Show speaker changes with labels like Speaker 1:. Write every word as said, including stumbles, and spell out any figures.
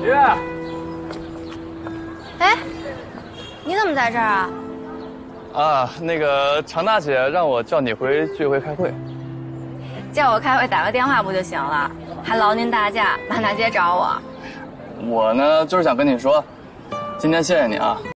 Speaker 1: 月。
Speaker 2: 哎，你怎么在这儿啊？
Speaker 1: 啊，那个常大姐让我叫你回居委会开会。
Speaker 2: 叫我开会打个电话不就行了？还劳您大驾满大街找我。
Speaker 1: 我呢，就是想跟你说，今天谢谢你啊。